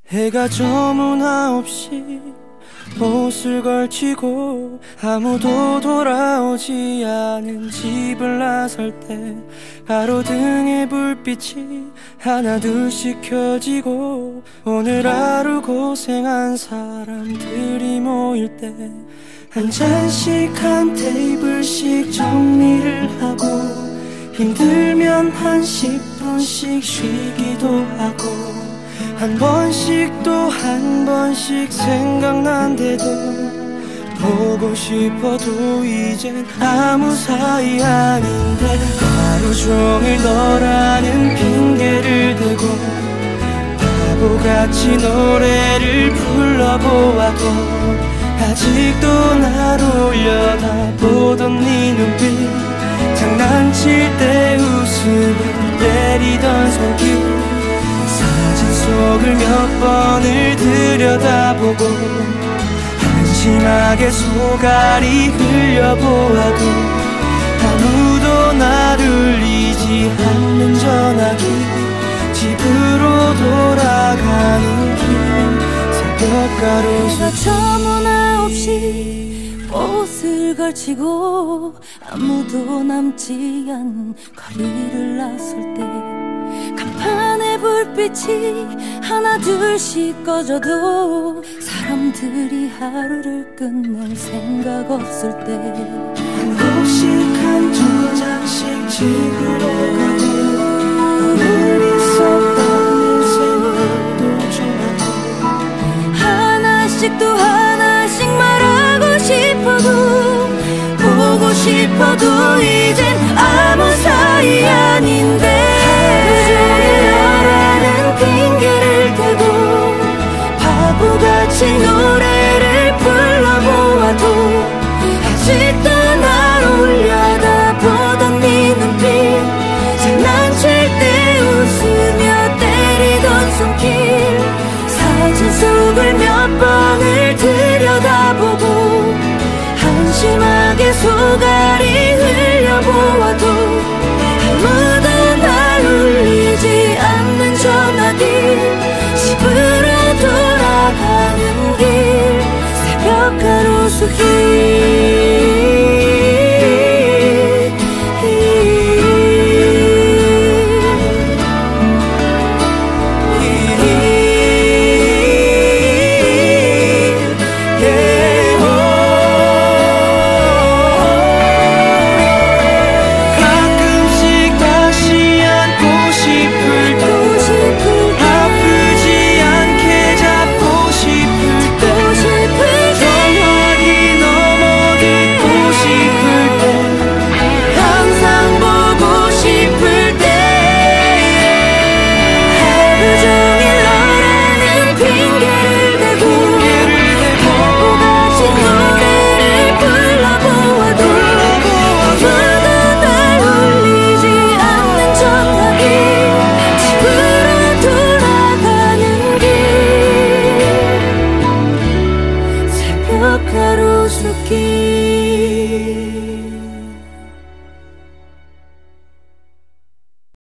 해가 저무나 없이 옷을 걸치고 아무도 돌아오지 않은 집을 나설 때 가로등의 불빛이 하나둘씩 켜지고 오늘 하루 고생한 사람들이 모일 때 한 잔씩 한 테이블씩 정리를 하고 힘들면 한 10분씩 쉬기도 하고 한 번씩 또 한 번씩 생각난대도 보고 싶어도 이젠 아무 사이 아닌데 하루 종일 너라는 핑계를 대고 바보같이 노래를 불러보아도 아직도 날 올려다보던 네 눈빛 장난칠 때 웃으며 때리던 손길 사진 속을 몇 번을 들여다보고 한심하게 속알이 흘려보아도 아무도 날 울리지 않는 전화기 집으로 돌아가는 길 새벽가로수 저무나 없이 옷을 걸치고 아무도 남지 않은 거리를 나설 때 간판의 불빛이 하나 둘씩 꺼져도 사람들이 하루를 끝낼 생각 없을 때 한 곡씩 한 정장씩 집으로 가고 늘 있었던 내 생각도 전하고 하나씩 또 하나씩 말하고 싶어도 보고 싶어도 이젠 아무 사이 아닌데 핑계를 대고 바보같이 노래를 불러보아도 아직도 날 올려다보던 네 눈빛 장난칠 때 웃으며 때리던 손길 사진 속을 몇 번을 들여다보고 한심하게 속알이 흘려보아도 아무도 날 울리지 않는 전화기 집으로 돌아가는 길 새벽 가로수 길